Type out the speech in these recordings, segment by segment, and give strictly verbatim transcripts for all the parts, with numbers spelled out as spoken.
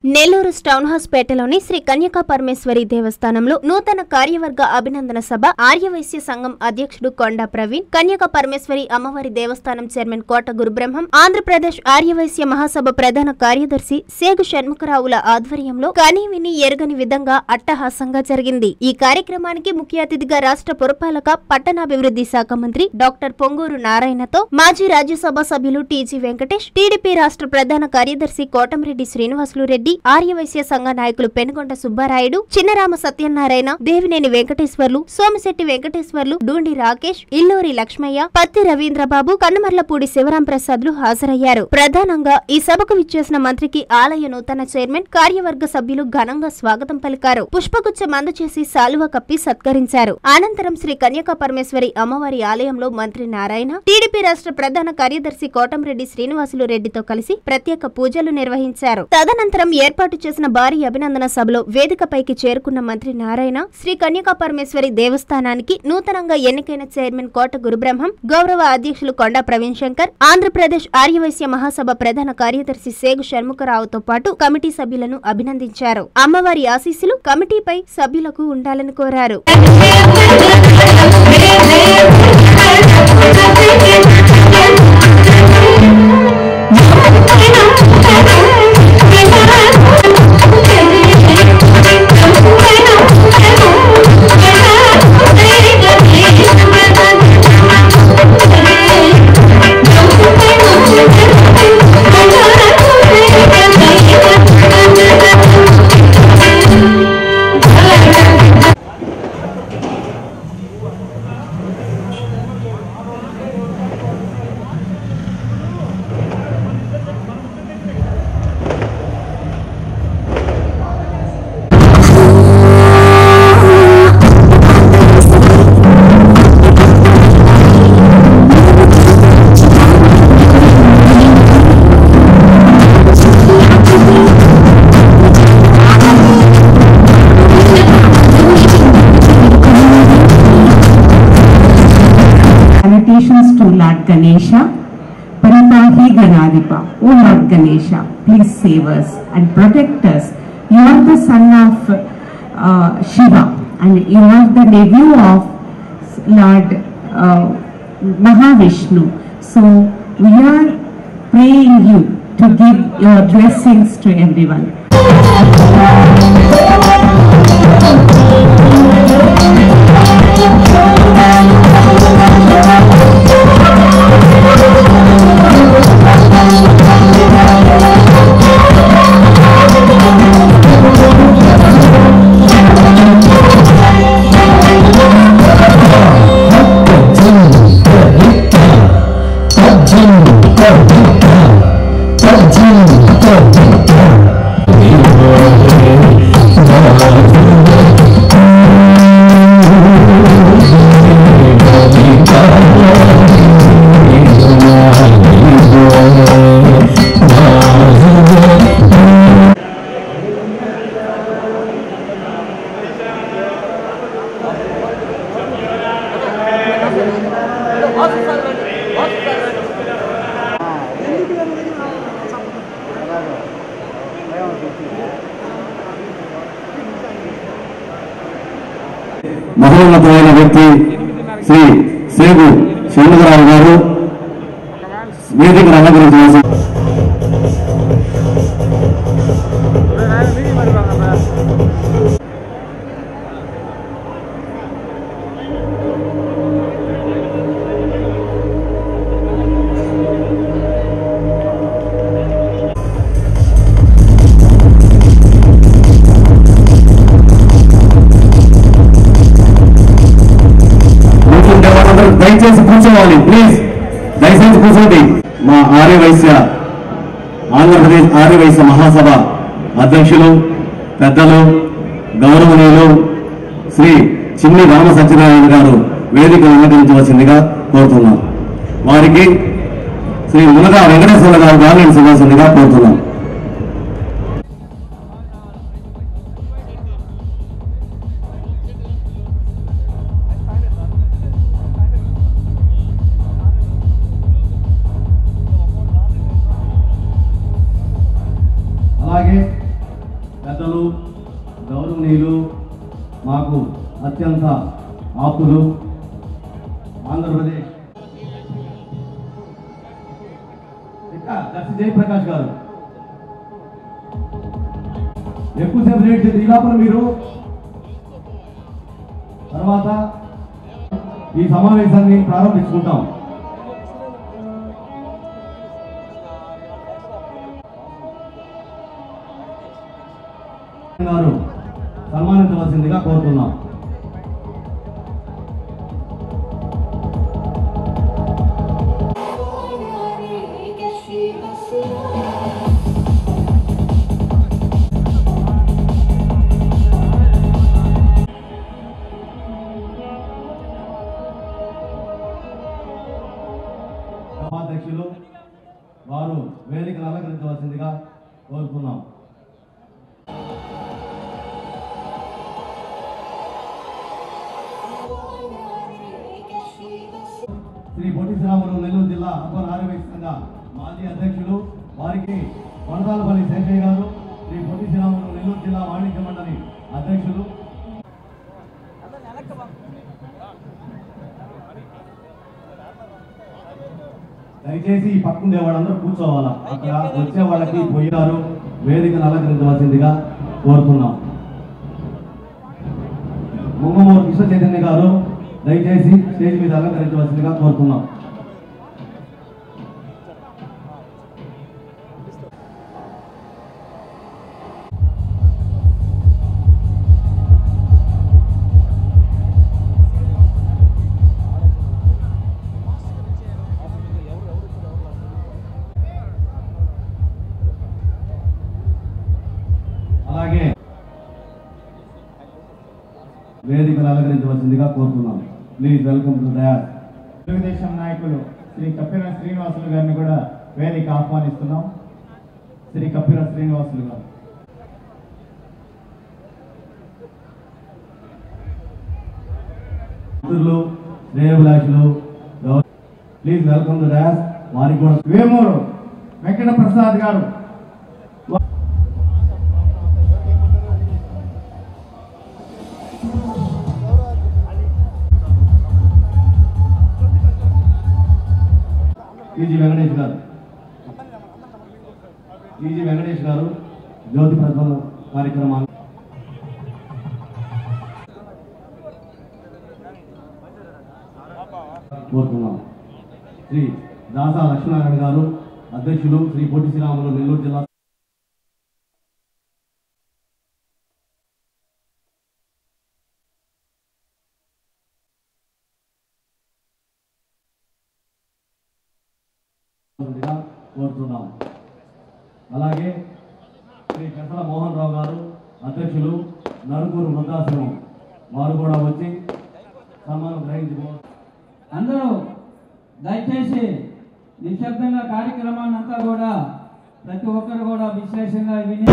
Nellore town house పేటలోని శ్రీ కన్యకా పరమేశ్వరి దేవస్థానంలో నూతన కార్యవర్గ అభినందన సభ ఆర్యవైశ్య సంఘం అధ్యక్షుడు కొండా ప్రవీణ్, కన్యకా పరమేశ్వరి అమ్మవారి దేవస్థానం చైర్మన్ కోట గురుబ్రహ్మం, ఆంధ్రప్రదేశ్ ఆర్యవైశ్య మహాసభ ప్రధాన కార్యదర్శి సేగు షణ్ముఖరావుల ఆధ్వర్యంలో కనీ విని ఎరుగని విధంగా అట్టహాసంగా జరిగింది. ఈ కార్యక్రమానికి ముఖ్య అతిథిగా రాష్ట్ర పురపాలక పట్టణాభివృద్ధి శాఖ మంత్రి డాక్టర్ పొంగూరు నారాయణతో మాజీ రాజ్యసభ సభ్యులు టీజీ వెంకటేష్, టీడీపీ రాష్ట్ర ప్రధాన కార్యదర్శి కోటంరెడ్డి శ్రీనివాసులు రెడ్డి, ఆర్యవైశ్య సంఘ నాయకులు పెనుగొండ సుబ్బారాయుడు, చిన్నరామ సత్యనారాయణ, దేవినేని వెంకటేశ్వర్లు, సోమిశెట్టి వెంకటేశ్వర్లు, డూండి రాకేష్, ఇల్లూరి లక్ష్మయ్య, పత్తి రవీంద్రబాబు, కన్నమర్లపూడి శివరాం ప్రసాద్లు హాజరయ్యారు. ప్రధానంగా ఈ సభకు విచ్చేసిన మంత్రికి ఆలయ నూతన చైర్మన్, కార్యవర్గ సభ్యులు ఘనంగా స్వాగతం పలికారు. పుష్పగుచ్చం అందచేసి శాలువ కప్పి సత్కరించారు. అనంతరం శ్రీ కన్యకా పరమేశ్వరి అమ్మవారి ఆలయంలో మంత్రి నారాయణ, టీడీపీ రాష్ట్ర ప్రధాన కార్యదర్శి కోటంరెడ్డి శ్రీనివాసులు రెడ్డితో కలిసి ప్రత్యేక పూజలు నిర్వహించారు. తదనంతరం ఏర్పాటు చేసిన భారీ అభినందన సభలో వేదికపైకి చేరుకున్న మంత్రి నారాయణ శ్రీ కన్యకా పరమేశ్వరి దేవస్థానానికి నూతనంగా ఎన్నికైన చైర్మన్ కోట గురుబ్రహ్మం, గౌరవ అధ్యక్షులు కొండా ప్రవీణ్ శంకర్, ఆంధ్రప్రదేశ్ ఆర్యవైశ్య మహాసభ ప్రధాన కార్యదర్శి సేగు షణ్ముఖరావుతో పాటు కమిటీ సభ్యులను అభినందించారు. అమ్మవారి ఆశీస్సులు కమిటీపై సభ్యులకు ఉండాలని కోరారు. To Lord Ganesha, Paripahi Ganadipa, O Lord Ganesha, please save us and protect us. You are the son of uh, Shiva and you are the nephew of Lord uh, Mahavishnu. So we are praying you to give your blessings to everyone. మహోన్నతమైన వ్యక్తి శ్రీ సేగు షణ్ముఖరావు గారు వేదికను అలంకరించవలసి. దయచేసి కూర్చోవాలి, please దయచేసి కూర్చోండి. మా ఆర్యవైశ్య ఆంధ్రప్రదేశ్ ఆర్యవైశ్య మహాసభ అధ్యక్షులు, పెద్దలు, గౌరవనీయులు శ్రీ చిన్ని రామ సత్యనారాయణ గారు వేదికను అలంకరించవలసిందిగా కోరుతున్నాం. వారికి శ్రీ మునగా వెంకటేశ్వర గారు గాలిని ఇవ్వాల్సిందిగా కోరుతున్నాం. అలాగే నాకు అత్యంత ఆప్తులు. ఆంధ్రప్రదేశ్ దర్శి జయప్రకాష్ గారు ఎక్కువసేపు లేట్ చేసి ఈ లోపల మీరు తర్వాత ఈ సమావేశాన్ని ప్రారంభించుకుంటాం. గారు సన్మానించవలసిందిగా కోరుతున్నాం. సభాధ్యక్షులు వారు వేదికను అలంకరించవలసిందిగా కోరుతున్నాం. శ్రీ పొట్టి శ్రీరాములు నెల్లూరు జిల్లా అర్బన్ ఆర్యవైశ్య సంఘ మాజీ అధ్యక్షులు వారికి వనదాలపల్లి శేషయ్య గారు, శ్రీ పొట్టి శ్రీరాములు నెల్లూరు జిల్లా వాణిజ్య మండలి అధ్యక్షులు. దయచేసి ఈ పక్కుండే వాళ్ళందరూ కూర్చోవాలా. అక్కడ వచ్చే వాళ్ళకి పోయారు వేదికను అలంకరించవలసిందిగా కోరుతున్నాం. ముంగమూరు కృష్ణ చైతన్య గారు దయచేసి స్టేజ్ మీద అలంకరించవలసిందిగా కోరుతున్నాం. అలాగే వేదికను అలంకరించవలసిందిగా కోరుతున్నాం. ప్లీజ్ వెల్కమ్ టు దయార్. తెలుగుదేశం నాయకులు శ్రీ కప్పిర శ్రీనివాసులు గారిని కూడా వేదిక ఆహ్వానిస్తున్నాం. శ్రీ కప్పిర శ్రీనివాసులు గారు. మిత్రులు, శ్రేయోభిలాషులు, ప్లీజ్ వెల్కమ్ టు దయార్. వారికి కూడా వేమూరు వెంకట ప్రసాద్ గారు. ఈజీ వెంకటేష్ గారు ఈజీ వెంకటేష్ గారు జ్యోతి ప్రజ్వల కార్యక్రమాన్ని కోరుతున్నాం. శ్రీ దాసా లక్ష్మీనారాయణ గారు అధ్యక్షులు, శ్రీ పొట్టి శ్రీరాములు నెల్లూరు జిల్లా కోరుతున్నాం. అలాగే శ్రీ పెసల మోహన్ రావు గారు అధ్యక్షులు, నలుగురు వృద్ధాశ్రమం, వారు కూడా వచ్చి సన్మానం గ్రహించుకో. అందరూ దయచేసి నిశ్శబ్దంగా కార్యక్రమాన్ని అంతా కూడా ప్రతి ఒక్కరు కూడా విశ్లేషంగా విని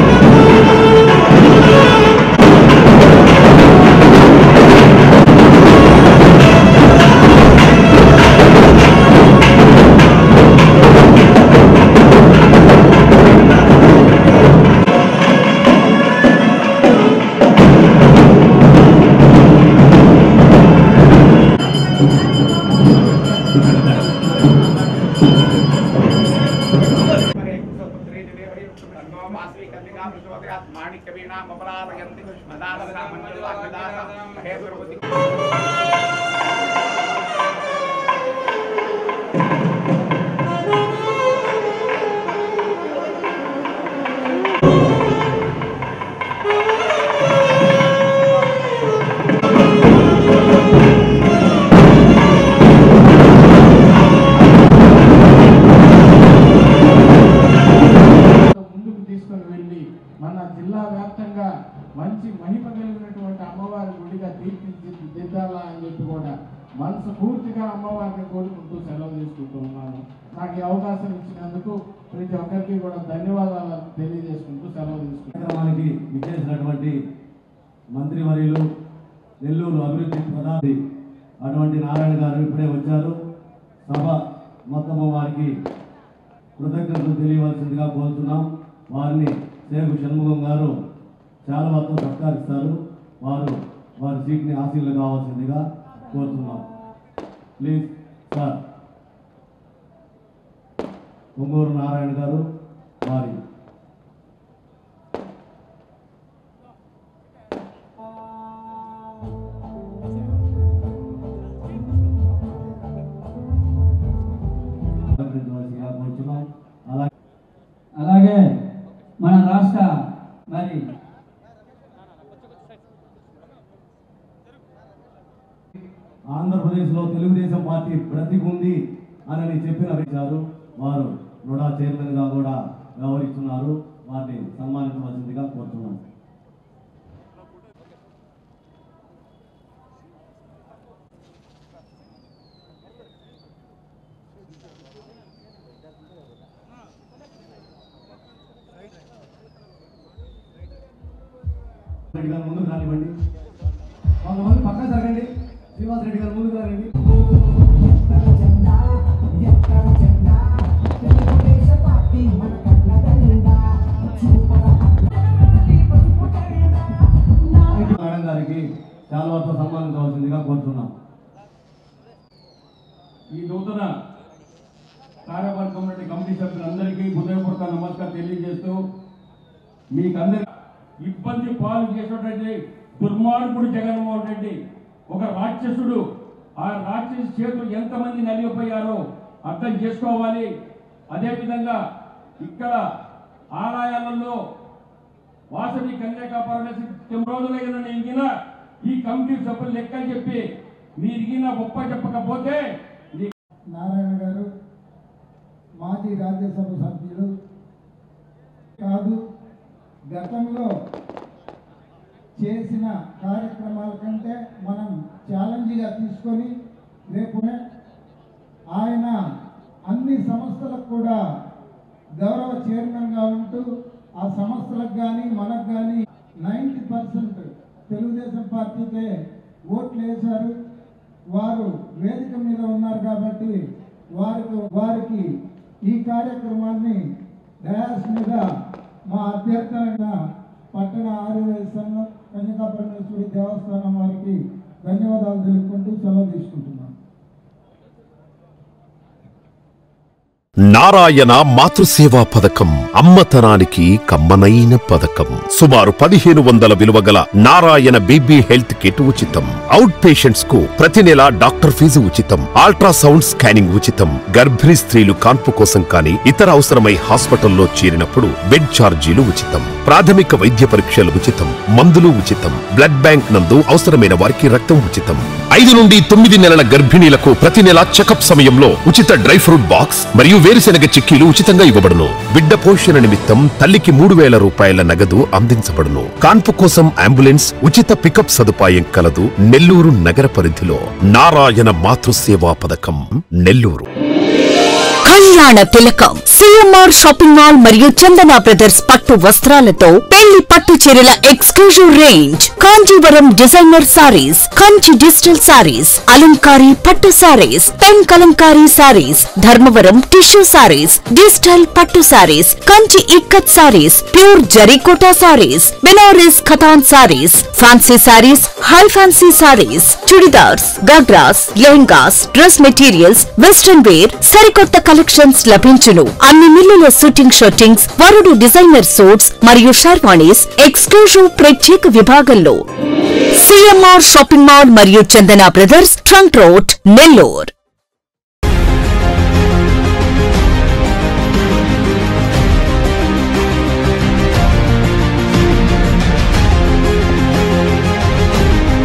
జిల్లా వ్యాప్తంగా మంచి మహిమ కలిగినటువంటి అమ్మవారి గుడిగా తీర్చిదిద్దాలా అని చెప్పి కూడా మనసు పూర్తిగా అమ్మవారిని కోరుకుంటూ సెలవు తీసుకుంటూ ఉన్నాను. నాకు ఈ అవకాశం ఇచ్చినందుకు ప్రతి ఒక్కరికి కూడా ధన్యవాదాలు తెలియజేసుకుంటూ సెలవు తీసుకుంటాను. కార్యక్రమానికి విచ్చేసినటువంటి మంత్రివర్యులు, నెల్లూరు అభివృద్ధి ప్రధాని అటువంటి నారాయణ గారు ఇప్పుడే వచ్చారు. సభ మొత్తము వారికి కృతజ్ఞతలు తెలియవలసిందిగా కోరుతున్నాం. వారిని సేగు షణ్ముఖం గారు శాలువాతో సత్కరిస్తారు. వారు వారి సీట్ని ఆశీర్లు కావాల్సిందిగా కోరుతున్నాం. Please sir. పొంగూరు నారాయణ గారు వారి కోరుతున్నాం. అలాగే అలాగే మన రాష్ట్ర మరి ఆంధ్రప్రదేశ్లో తెలుగుదేశం పార్టీ బ్రతికుంది అని చెప్పిన విచారు వారు నోడా చైర్మన్గా కూడా వ్యవహరిస్తున్నారు. వారిని సన్మానించవలసిందిగా కోరుతున్నాను. రెడ్డి గారు ముందుకు రానివ్వండి. కొంతమంది పక్క జరగండి. శ్రీనివాస్ రెడ్డి గారు ముందుకు రండి. మేడం గారికి శాలువాతో సన్మానించవలసిందిగా కోరుతున్నాం. ఈ నూతన కార్యవర్గం నుండి కమిటీ సభ్యులందరికీ హృదయపూర్వక నమస్కారం తెలియజేస్తూ మీకందరి ఇబ్బంది పాలు చేసినటువంటి దుర్మార్గుడు జగన్మోహన్ రెడ్డి ఒక రాక్షసుడు. ఆ రాక్షసు చేతులు ఎంతమంది నలిగిపోయారో అర్థం చేసుకోవాలి. అదేవిధంగా ఇక్కడ ఆలయాలలో వాసవి కన్యకా పరమేశ్వరి రోజులైన ఇంగిన ఈ కమిటీ సభ్యులు లెక్కలు చెప్పి మీరిగిన గొప్ప చెప్పకపోతే నారాయణ గారు మాజీ రాజ్యసభ సభ్యులు కాదు, గతంలో చేసిన కార్యక్రమాల కంటే మనం ఛాలెంజ్గా తీసుకొని రేపు ఆయన అన్ని సంస్థలకు కూడా గౌరవ చైర్మన్గా ఉంటూ ఆ సంస్థలకు కానీ మనకు కానీ నైంటీ పర్సెంట్ తెలుగుదేశం పార్టీకే ఓట్లు వేశారు. వారు వేదిక మీద ఉన్నారు కాబట్టి వారికి వారికి ఈ కార్యక్రమాన్ని డయాస్ మీద మా అభ్యర్థనగా పట్టణ ఆర్యవైశ్య సంఘం కన్యకా పరమేశ్వరి దేవస్థానం వారికి ధన్యవాదాలు తెలుపుకుంటూ సెలవు తీసుకుంటున్నాను. నారాయణ మాతృసేవా పథకం అమ్మతనానికి కమ్మనైన పథకం. సుమారు పదిహేను వందల విలువ గల నారాయణ బేబీ హెల్త్ కిట్ ఉచితం. అవుట్ పేషెంట్స్ కు ప్రతి నెల డాక్టర్ ఫీజు ఉచితం. అల్ట్రాసౌండ్ స్కానింగ్ ఉచితం. గర్భిణీ స్త్రీలు కాన్పు కోసం కానీ ఇతర అవసరమై హాస్పిటల్లో చేరినప్పుడు బెడ్ ఛార్జీలు ఉచితం. ప్రాథమిక వైద్య పరీక్షలు ఉచితం. మందులు ఉచితం. బ్లడ్ బ్యాంక్ నందు అవసరమైన వారికి రక్తం ఉచితం. ఐదు నుండి తొమ్మిది నెలల గర్భిణీలకు ప్రతి నెల చెకప్ సమయంలో ఉచిత డ్రై ఫ్రూట్ బాక్స్ మరియు వేరుశెనగ చిక్కీలు ఉచితంగా ఇవ్వబడును. బిడ్డ పోషణ నిమిత్తం తల్లికి మూడు వేల రూపాయల నగదు అందించబడును. కాన్పు కోసం అంబులెన్స్ ఉచిత పికప్ సదుపాయం కలదు. నెల్లూరు నగర పరిధిలో నారాయణ మాతృసేవా పథకం నెల్లూరు. కళ్యాణ తిలకం సిఎంఆర్ షాపింగ్ మాల్ మరియు చందన బ్రదర్స్ పట్టు వస్త్రాలతో పెళ్లి పట్టు చీరల exclusive range. Kanjeevaram designer saris, Kanchi digital saris, Alankari పట్టు saris, pen Kalamkari saris, Dharmavaram tissue saris, digital పట్టు saris, Kanchi Ikkat saris, pure Zarikota saris, Banaras Katan saris, fancy saris, high fancy saris, churidars, ghagras, lehengas, dress materials, western wear, సరికొత్త కలెక్షన్స్ లభించును. అన్ని మిల్లుల షూటింగ్ షర్టింగ్స్, వరుడు డిజైనర్ సూట్స్ మరియు షర్వాణీస్ ఎక్స్క్లూజివ్ ప్రత్యేక విభాగంలో. సిఎంఆర్ షాపింగ్ మాల్ మరియు Chandana brothers, trunk road, Nellore.